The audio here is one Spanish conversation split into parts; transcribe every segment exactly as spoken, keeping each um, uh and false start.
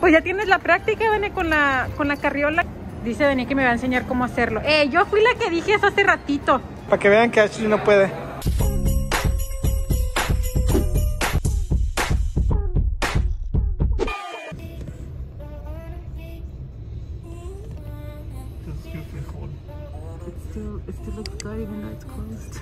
Pues ya tienes la práctica, Dani, con la, con la carriola. Dice Dani que me va a enseñar cómo hacerlo. Eh, yo fui la que dije eso hace ratito. Para que vean que Ashley no puede. It still, it still looks good even though it's closed.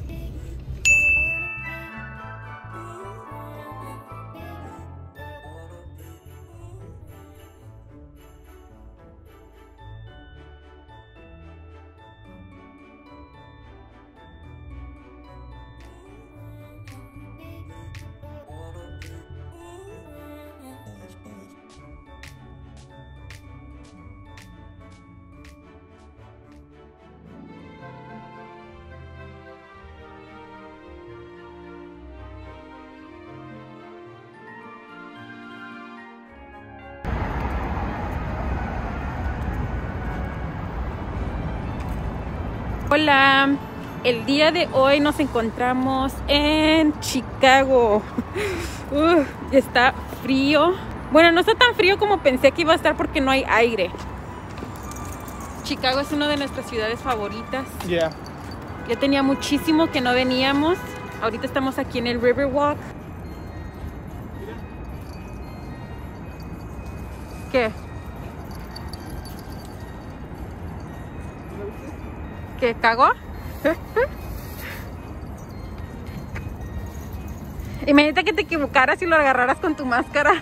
Hola, el día de hoy nos encontramos en Chicago. Uh, está frío. Bueno, no está tan frío como pensé que iba a estar porque no hay aire. Chicago es una de nuestras ciudades favoritas. Yeah. Ya tenía muchísimo que no veníamos. Ahorita estamos aquí en el Riverwalk. ¿Qué? ¿Qué cagó? Imagínate que te equivocaras y lo agarraras con tu máscara.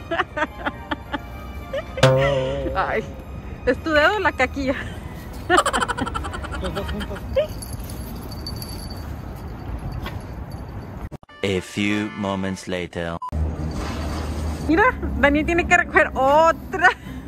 Ay, ¿es tu dedo o la caquilla? Los dos juntos. A few moments later. Mira, Daniel tiene que recoger otra.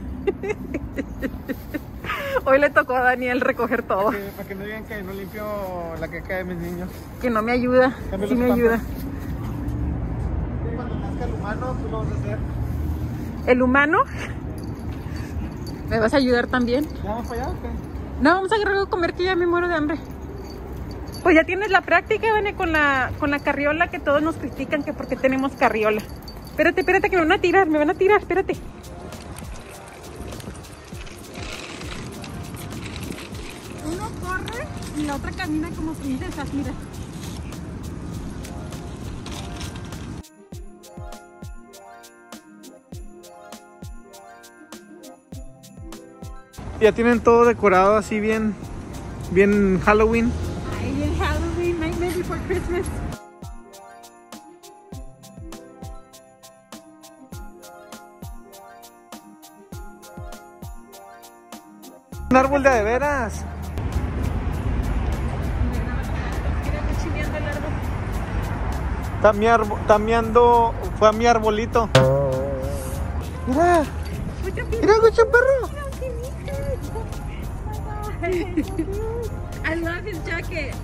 Hoy le tocó a Daniel recoger todo. Para que, para que no digan que no limpio la caca de mis niños. Que no me ayuda. Cambio Sí los me ayuda. Cuando nazca el humano, tú lo vas a hacer. ¿El humano? ¿Me vas a ayudar también? ¿Ya vamos para allá o qué? No, vamos a agarrar algo a comer que ya me muero de hambre. Pues ya tienes la práctica, Vane, con la, con la carriola, que todos nos critican que porque tenemos carriola. Espérate, espérate, que me van a tirar, me van a tirar, espérate. Uno corre y la otra camina como princesas, mira. Ya tienen todo decorado así bien, bien Halloween. Ay, bien Halloween, Nightmare Before Christmas. Un árbol de de veras. Está mi árbol, está miando, fue a mi arbolito. Mira, mira, escucha perro. I love his jacket.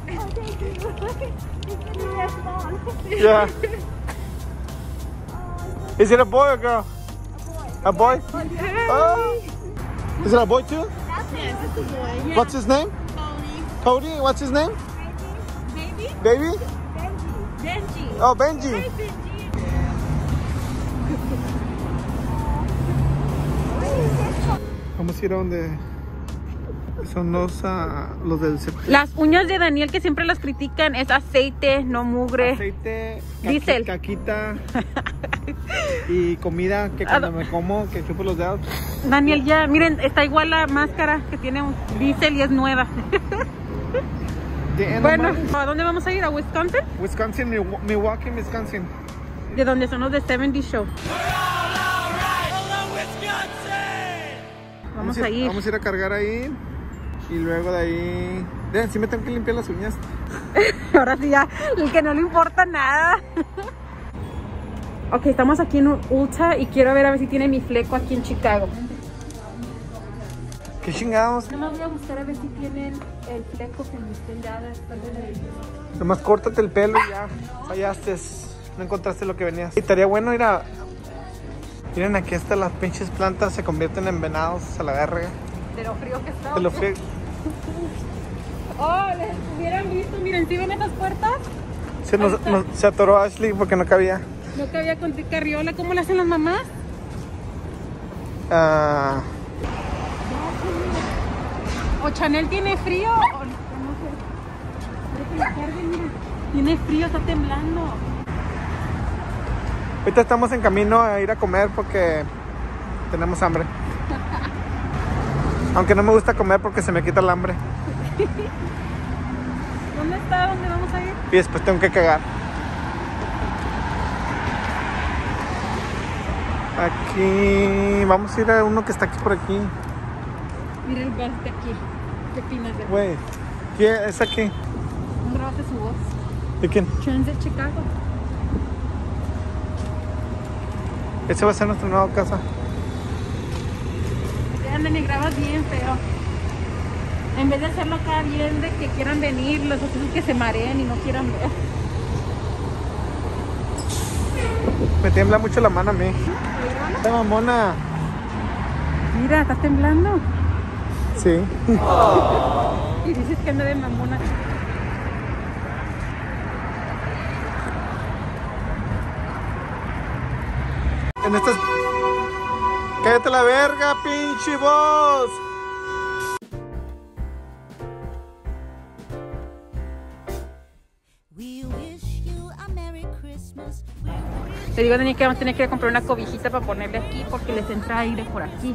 Yeah. Is it a boy or girl? A boy. A boy? Oh. Is it a boy too? Yes, it's a boy. Yeah. What's his name? Cody. Cody. What's his name? Baby? Baby? Benji. Oh, Benji. Hi, Benji. Vamos a ir a donde son los, uh, los del septiembre. Las uñas de Daniel, que siempre las critican, es aceite, no mugre. Aceite, caqui, Diesel. caquita y comida que cuando me como, que chupo los dedos. Daniel, ya, miren, está igual la máscara que tiene un diésel y es nueva. De Bueno, animal. ¿a dónde vamos a ir? ¿A Wisconsin? Wisconsin, Milw- Milwaukee, Wisconsin. De donde son los de setenta Show. Vamos a ir. Vamos a ir a cargar ahí. Y luego de ahí... Vean, si me tengo que limpiar las uñas. Ahora sí ya, el que no le importa nada. Ok, estamos aquí en un Ulta y quiero ver a ver si tiene mi fleco aquí en Chicago. ¿Qué chingados? Nomás voy a buscar a ver si tienen el fleco que me estén dadas. Nomás córtate el pelo y ya. Fallaste. No encontraste lo que venías. Y estaría bueno ir a... Miren, aquí hasta las pinches plantas se convierten en venados a la verga. De lo frío que está. Te lo frío. Oh, les hubieran visto, miren, ¿sí ven esas puertas? Se, nos, nos- se atoró Ashley porque no cabía. No cabía con tu carriola, ¿cómo le hacen las mamás? Uh, ¿O Chanel tiene frío? O no, no sé. Pero que la cargue, mira. Tiene frío, está temblando. Ahorita estamos en camino a ir a comer porque tenemos hambre. Aunque no me gusta comer porque se me quita el hambre. ¿Dónde está? ¿Dónde vamos a ir? Y después tengo que cagar. Aquí, vamos a ir a uno que está aquí por aquí. Mira el bus de aquí. ¿Qué opinas de él? Güey, ¿quién es aquí? ¿No grabaste su voz? ¿De quién? Transit Chicago. Ese va a ser nuestra nueva casa. Ya andan y grabas bien feo. En vez de hacerlo acá bien, de que quieran venir, los otros que se mareen y no quieran ver. Me tiembla mucho la mano a mí. ¡Esta mamona! Mira, ¿estás temblando? Sí. Y dices que anda de mamona. En estas... ¡Cállate la verga, pinche voz! Te digo, Dani, que vamos a tener que ir a comprar una cobijita para ponerle aquí porque les entra aire por aquí.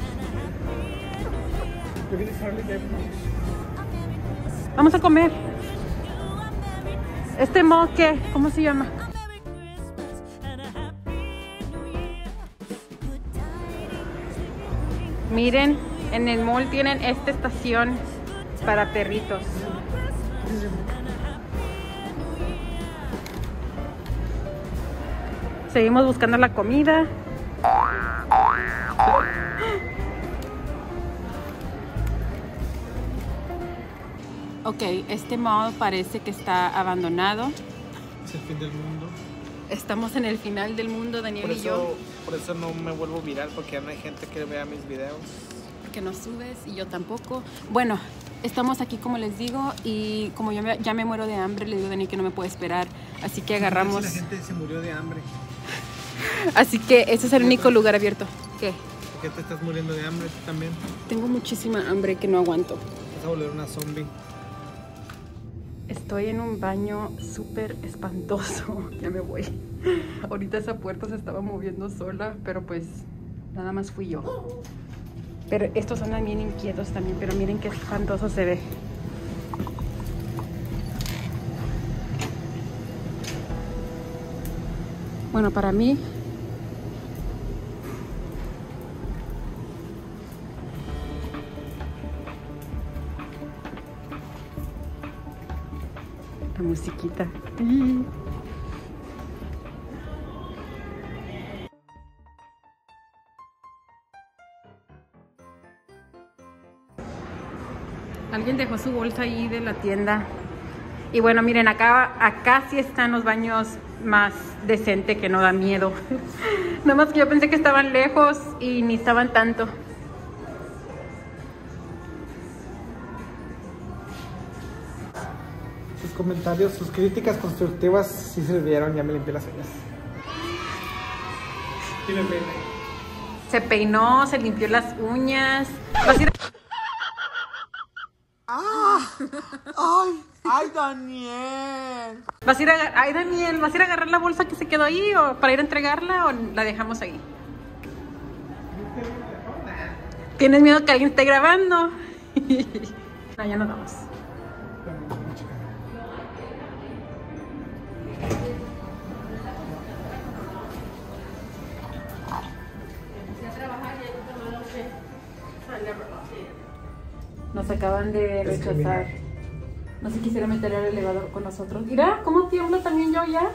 Vamos a comer. Este mall, ¿qué? ¿Cómo se llama? Miren, en el mall tienen esta estación para perritos. Seguimos buscando la comida. Ok, este mall parece que está abandonado. Es el fin del mundo. Estamos en el final del mundo, Daniel Por y eso, yo. por eso no me vuelvo viral, porque ya no hay gente que vea mis videos. Porque no subes y yo tampoco. Bueno, estamos aquí como les digo y como yo me, ya me muero de hambre, le digo a Daniel que no me puede esperar. Así que agarramos... La gente se murió de hambre. Así que ese es el único lugar abierto. ¿Qué? ¿Por qué te estás muriendo de hambre tú también? Tengo muchísima hambre que no aguanto. Vas a volver una zombie. Estoy en un baño súper espantoso. Ya me voy. Ahorita esa puerta se estaba moviendo sola, pero pues nada más fui yo. Pero estos andan bien inquietos también, pero miren qué espantoso se ve. Bueno, para mí... la musiquita. Alguien dejó su bolsa ahí de la tienda. Y bueno, miren, acá, acá sí están los baños más decentes, que no da miedo. Nada más que yo pensé que estaban lejos y ni estaban tanto. Sus comentarios, sus críticas constructivas sí sirvieron, ya me limpié las uñas. Y me peiné. Se peinó, se limpió las uñas. ¿Vas a ir a... ¡Ah! ¡Ay! ¡Ay, Daniel! ¿Vas a ir a... Ay, Daniel, ¿vas a ir a agarrar la bolsa que se quedó ahí o para ir a entregarla o la dejamos ahí? ¿Tienes miedo que alguien esté grabando? No, ya nos vamos. Nos acaban de rechazar. No se quisiera meter al elevador con nosotros. Mira, cómo tiemblo también yo ya.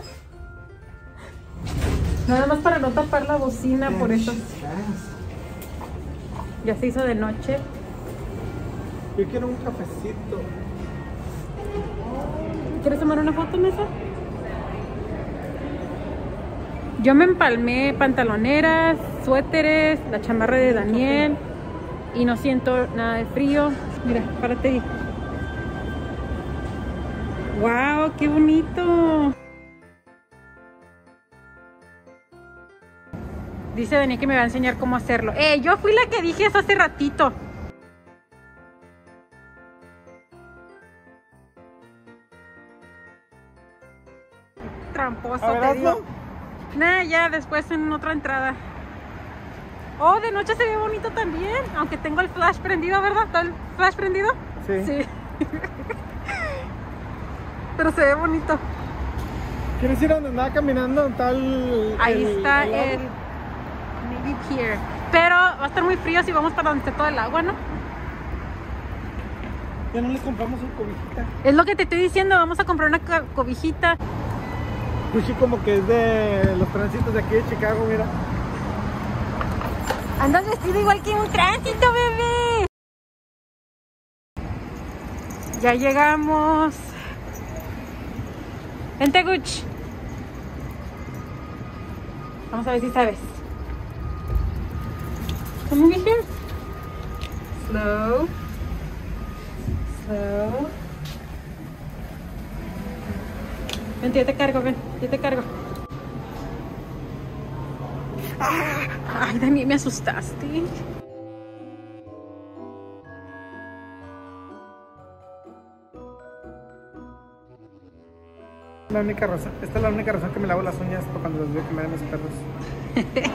Nada más para no tapar la bocina, por eso. Ya se hizo de noche. Yo quiero un cafecito. ¿Quieres tomar una foto, Mesa? Yo me empalmé pantaloneras, suéteres, la chamarra de Daniel y no siento nada de frío. Mira, párate ahí. ¡Wow! ¡Qué bonito! Dice Daniel que me va a enseñar cómo hacerlo. Eh, yo fui la que dije eso hace ratito. Tramposo, te digo. Nah, ya después en otra entrada. Oh, de noche se ve bonito también. Aunque tengo el flash prendido, ¿verdad? ¿Está el flash prendido? Sí. Sí. Pero se ve bonito. ¿Quieres ir a donde andaba caminando? Tal. Ahí el, está el, el Navy Pier. Pero va a estar muy frío si vamos para donde está todo el agua, ¿no? Ya no les compramos su cobijita. Es lo que te estoy diciendo, vamos a comprar una co- cobijita. Gucci como que es de los tránsitos de aquí de Chicago, mira. Andas vestido igual que un tránsito, bebé. Ya llegamos. Vente, Gucci. Vamos a ver si sabes. Come over here. Slow. Slow. Vente, yo te cargo, ven. Yo te cargo. Ay, Dani, me asustaste. La única razón, esta es la única razón que me lavo las uñas para cuando los veo comer a mis perros.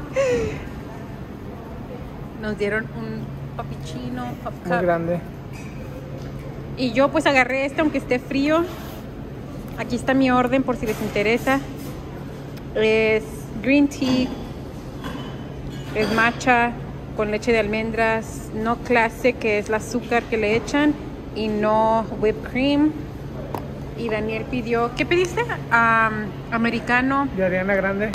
Nos dieron un papichino, pop Muy cup. grande. Y yo pues agarré este aunque esté frío. Aquí está mi orden por si les interesa. Es green tea, es matcha con leche de almendras, no clase que es el azúcar que le echan y no whipped cream. Y Daniel pidió, ¿qué pediste? Um, americano. De Ariana Grande.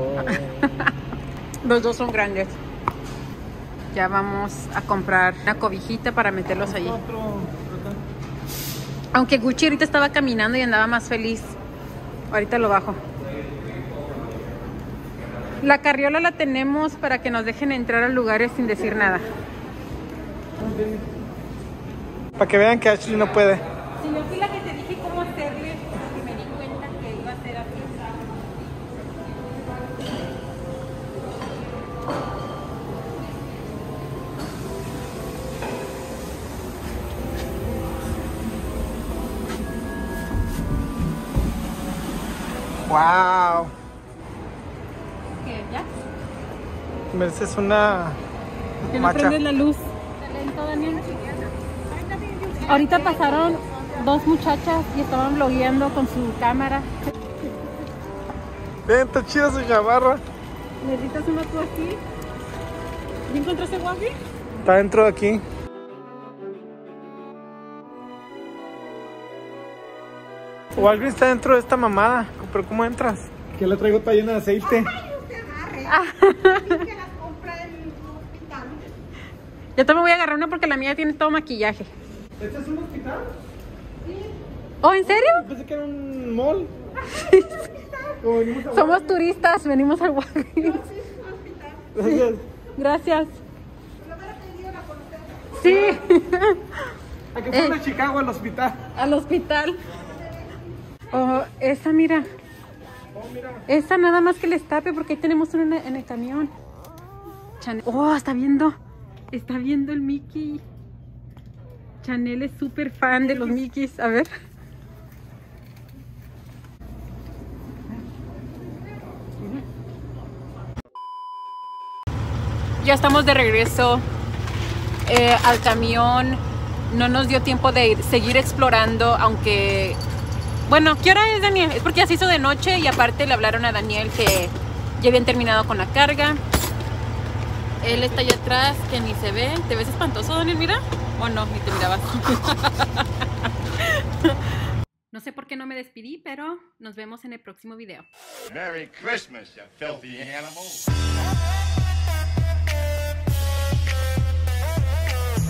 Los dos son grandes. Ya vamos a comprar una cobijita para meterlos allí. Otro. Aunque Gucci ahorita estaba caminando y andaba más feliz. Ahorita lo bajo. La carriola la tenemos para que nos dejen entrar a lugares sin decir nada. Para que vean que Ashley no puede. Si yo fui la que te dije cómo hacerle y me di cuenta que iba a ser así. Wow. ¿Qué? ¿Ya? Mereces una Que no matcha. prendes la luz. Lento, Daniel. Ahorita pasaron dos muchachas y estaban vlogueando con su cámara. Ven, está chida su chamarra. ¿Necesitas una tú aquí? ¿Ya encontraste Walgreens? Está dentro de aquí. Walgreens está dentro de esta mamada. Pero ¿cómo entras? Que la traigo está llena de aceite. Yo también voy a agarrar una porque la mía tiene todo maquillaje. ¿Este es un hospital? ¿Oh, en serio? Pensé que era un mall. Como venimos a Somos turistas, venimos al Walgreens. Gracias. Gracias. Sí. ¿A qué fue a Chicago al hospital? Al hospital. Oh, esa, mira. Oh, mira. Esa nada más que les tape porque ahí tenemos una en el camión. Chanel. Oh, está viendo. Está viendo el Mickey. Chanel es súper fan de los Mickeys. A ver. Ya estamos de regreso eh, al camión. No nos dio tiempo de ir- seguir explorando, aunque... Bueno, ¿qué hora es, Daniel? Es porque ya se hizo de noche y aparte le hablaron a Daniel que ya habían terminado con la carga. Él está allá atrás, que ni se ve. ¿Te ves espantoso, Daniel? Mira. O no, ni te mirabas. No sé por qué no me despedí, pero nos vemos en el próximo video. Merry Christmas, you filthy animal.